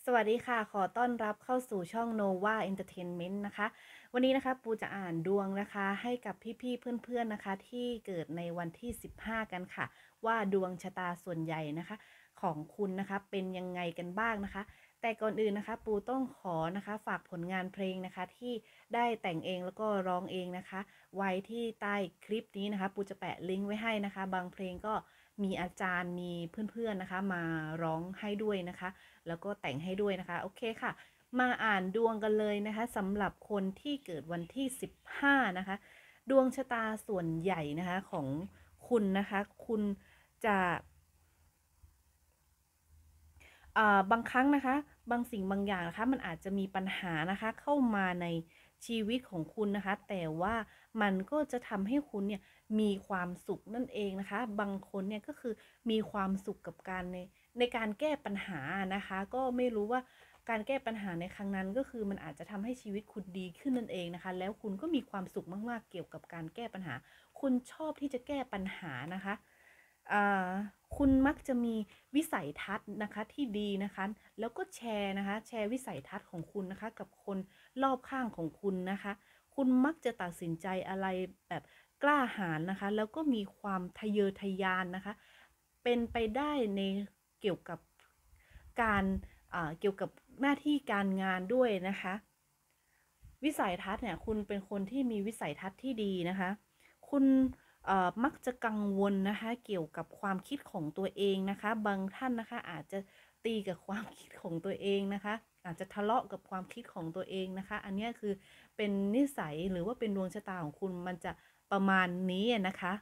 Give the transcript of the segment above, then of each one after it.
สวัสดีค่ะขอต้อนรับเข้าสู่ช่อง Nova Entertainment นะคะวันนี้นะคะปูจะอ่านดวงนะคะให้กับพี่ๆเพื่อนๆนะคะที่เกิดในวันที่15กันค่ะว่าดวงชะตาส่วนใหญ่นะคะของคุณนะคะเป็นยังไงกันบ้างนะคะแต่ก่อนอื่นนะคะปูต้องขอนะคะฝากผลงานเพลงนะคะที่ได้แต่งเองแล้วก็ร้องเองนะคะไว้ที่ใต้คลิปนี้นะคะปูจะแปะลิงก์ไว้ให้นะคะบางเพลงก็มีอาจารย์มีเพื่อนๆนะคะมาร้องให้ด้วยนะคะ แล้วก็แต่งให้ด้วยนะคะโอเคค่ะมาอ่านดวงกันเลยนะคะสำหรับคนที่เกิดวันที่15นะคะดวงชะตาส่วนใหญ่นะคะของคุณนะคะคุณจะบางครั้งนะคะบางสิ่งบางอย่างนะคะมันอาจจะมีปัญหานะคะเข้ามาในชีวิตของคุณนะคะแต่ว่ามันก็จะทำให้คุณเนี่ยมีความสุขนั่นเองนะคะบางคนเนี่ยก็คือมีความสุขกับการในการแก้ปัญหานะคะก็ไม่รู้ว่าการแก้ปัญหาในครั้งนั้นก็คือมันอาจจะทำให้ชีวิตคุณดีขึ้นนั่นเองนะคะแล้วคุณก็มีความสุขมากๆเกี่ยวกับการแก้ปัญหาคุณชอบที่จะแก้ปัญหานะคะอ่าคุณมักจะมีวิสัยทัศน์นะคะที่ดีนะคะแล้วก็แชร์นะคะแชร์วิสัยทัศน์ของคุณนะคะกับคนรอบข้างของคุณนะคะคุณมักจะตัดสินใจอะไรแบบกล้าหาญนะคะแล้วก็มีความทะเยอทะยานนะคะเป็นไปได้ในเกี่ยวกับการเกี่ยวกับหน้าที่การงานด้วยนะคะวิสัยทัศน์เนี่ยคุณเป็นคนที่มีวิสัยทัศน์ที่ดีนะคะคุณมักจะกังวลนะคะเกี่ยวกับความคิดของตัวเองนะคะบางท่านนะคะอาจจะตีกับความคิดของตัวเองนะคะอาจจะทะเลาะกับความคิดของตัวเองนะคะอันนี้คือเป็นนิสัยหรือว่าเป็นดวงชะตาของคุณมันจะประมาณนี้นะคะ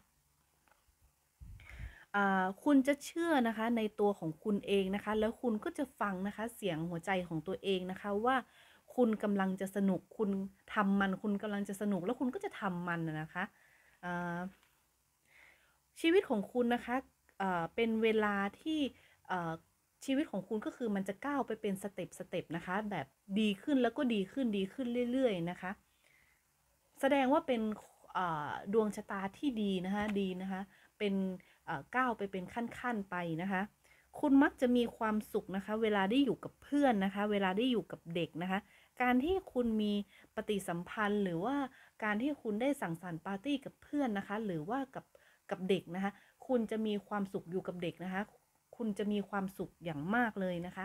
คุณจะเชื่อนะคะในตัวของคุณเองนะคะแล้วคุณก็จะฟังนะคะเสียงหัวใจของตัวเองนะคะว่าคุณกำลังจะสนุกคุณทำมันคุณกำลังจะสนุกแล้วคุณก็จะทำมันนะคะอ่าชีวิตของคุณนะคะเป็นเวลาที่เอ่อชีวิตของคุณก็คือมันจะก้าวไปเป็นสเต็ปนะคะแบบดีขึ้นแล้วก็ดีขึ้นดีขึ้นเรื่อยๆนะคะ แสดงว่าเป็นดวงชะตาที่ดีนะคะดีนะคะเป็นก้าวไปเป็นขั้นๆไปนะคะคุณมักจะมีความสุขนะคะเวลาได้อยู่กับเพื่อนนะคะเวลาได้อยู่กับเด็กนะคะการที่คุณมีปฏิสัมพันธ์หรือว่าการที่คุณได้สังสรรค์ปาร์ตี้กับเพื่อนนะคะหรือว่ากับเด็กนะคะคุณจะมีความสุขอยู่กับเด็กนะคะคุณจะมีความสุขอย่างมากเลยนะคะ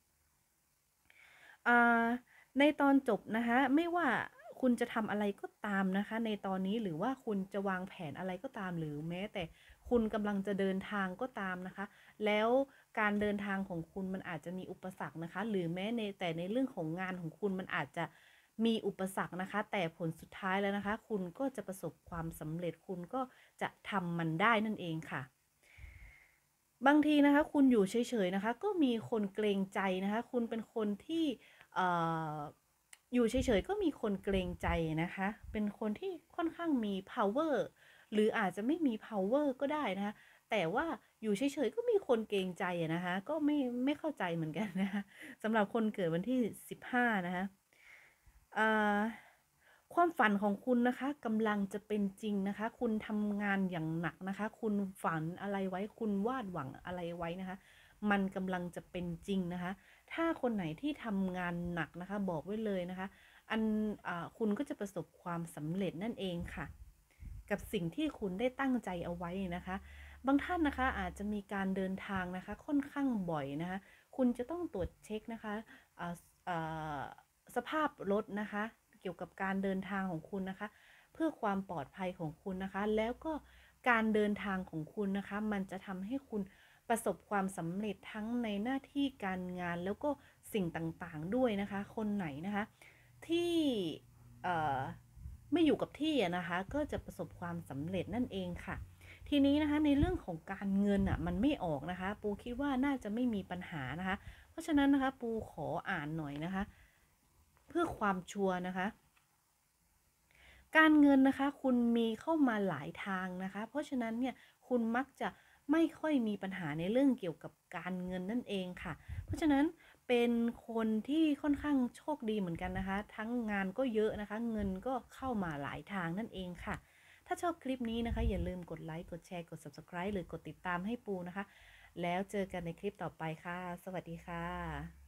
อ่าในตอนจบนะคะไม่ว่าคุณจะทำอะไรก็ตามนะคะในตอนนี้หรือว่าคุณจะวางแผนอะไรก็ตามหรือแม้แต่คุณกำลังจะเดินทางก็ตามนะคะแล้วการเดินทางของคุณมันอาจจะมีอุปสรรคนะคะหรือแม้ในเรื่องของงานของคุณมันอาจจะมีอุปสรรคนะคะแต่ผลสุดท้ายแล้วนะคะคุณก็จะประสบความสำเร็จคุณก็จะทำมันได้นั่นเองค่ะ บางทีนะคะคุณอยู่เฉยๆนะคะก็มีคนเกรงใจนะคะคุณเป็นคนที่เอ่ออยู่เฉยๆก็มีคนเกรงใจนะคะเป็นคนที่ค่อนข้างมี power หรืออาจจะไม่มี power ก็ได้นะคะแต่ว่าอยู่เฉยๆก็มีคนเกรงใจนะคะก็ไม่เข้าใจเหมือนกันนะคะสำหรับคนเกิดวันที่15นะคะอ่าความฝันของคุณนะคะกำลังจะเป็นจริงนะคะคุณทำงานอย่างหนักนะคะคุณฝันอะไรไว้คุณวาดหวังอะไรไว้นะคะมันกำลังจะเป็นจริงนะคะถ้าคนไหนที่ทำงานหนักนะคะบอกไว้เลยนะคะอันคุณก็จะประสบความสำเร็จนั่นเองค่ะกับสิ่งที่คุณได้ตั้งใจเอาไว้นะคะบางท่านนะคะอาจจะมีการเดินทางนะคะค่อนข้างบ่อยนะคะคุณจะต้องตรวจเช็คนะคะอ่าอ่าสภาพรถนะคะ เกี่ยวกับการเดินทางของคุณนะคะเพื่อความปลอดภัยของคุณนะคะแล้วก็การเดินทางของคุณนะคะมันจะทำให้คุณประสบความสำเร็จทั้งในหน้าที่การงานแล้วก็สิ่งต่างๆด้วยนะคะคนไหนนะคะที่เอ่อไม่อยู่กับที่นะคะก็จะประสบความสำเร็จนั่นเองค่ะทีนี้นะคะในเรื่องของการเงินอ่ะมันไม่ออกนะคะปูคิดว่าน่าจะไม่มีปัญหานะคะเพราะฉะนั้นนะคะปูขออ่านหน่อยนะคะเพื่อความชัวร์นะคะ การเงินนะคะคุณมีเข้ามาหลายทางนะคะเพราะฉะนั้นเนี่ยคุณมักจะไม่ค่อยมีปัญหาในเรื่องเกี่ยวกับการเงินนั่นเองค่ะเพราะฉะนั้นเป็นคนที่ค่อนข้างโชคดีเหมือนกันนะคะทั้งงานก็เยอะนะคะเงินก็เข้ามาหลายทางนั่นเองค่ะถ้าชอบคลิปนี้นะคะอย่าลืมกดไลค์กดแชร์กด Subscribe หรือกดติดตามให้ปูนะคะแล้วเจอกันในคลิปต่อไปค่ะสวัสดีค่ะ